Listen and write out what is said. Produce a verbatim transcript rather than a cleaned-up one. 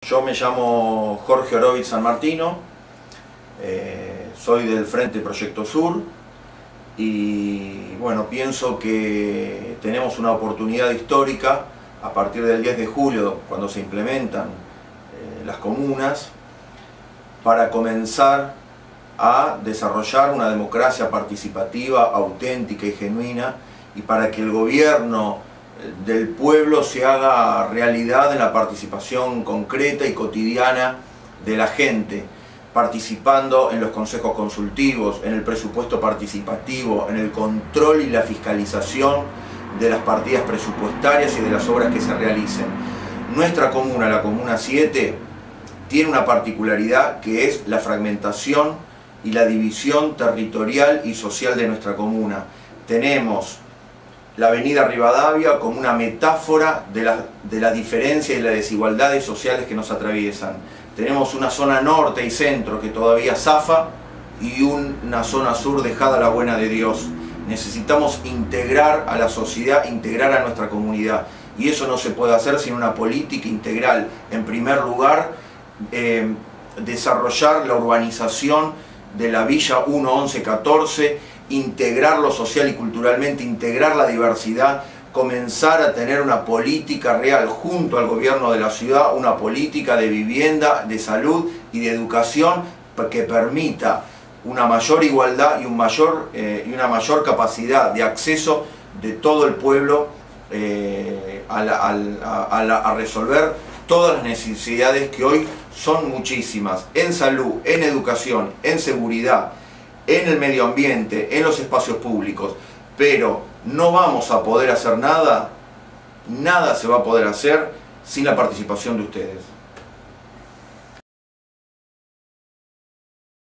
Yo me llamo Jorge Orovitz San Martino, eh, soy del Frente Proyecto Sur y bueno, pienso que tenemos una oportunidad histórica a partir del diez de julio, cuando se implementan eh, las comunas, para comenzar a desarrollar una democracia participativa, auténtica y genuina, y para que el gobierno del pueblo se haga realidad en la participación concreta y cotidiana de la gente, participando en los consejos consultivos, en el presupuesto participativo, en el control y la fiscalización de las partidas presupuestarias y de las obras que se realicen. Nuestra comuna, la Comuna siete, tiene una particularidad que es la fragmentación y la división territorial y social de nuestra comuna. Tenemos la avenida Rivadavia como una metáfora de la, de la diferencia y las desigualdades sociales que nos atraviesan. Tenemos una zona norte y centro que todavía zafa y una zona sur dejada a la buena de Dios. Necesitamos integrar a la sociedad, integrar a nuestra comunidad, y eso no se puede hacer sin una política integral. En primer lugar, eh, desarrollar la urbanización de la Villa uno, once, catorce, integrarlo social y culturalmente, integrar la diversidad, comenzar a tener una política real junto al gobierno de la ciudad, una política de vivienda, de salud y de educación que permita una mayor igualdad y, un mayor, eh, y una mayor capacidad de acceso de todo el pueblo eh, a, la, a, a, a, a resolver todas las necesidades que hoy son muchísimas, en salud, en educación, en seguridad, en el medio ambiente, en los espacios públicos. Pero no vamos a poder hacer nada, nada se va a poder hacer sin la participación de ustedes.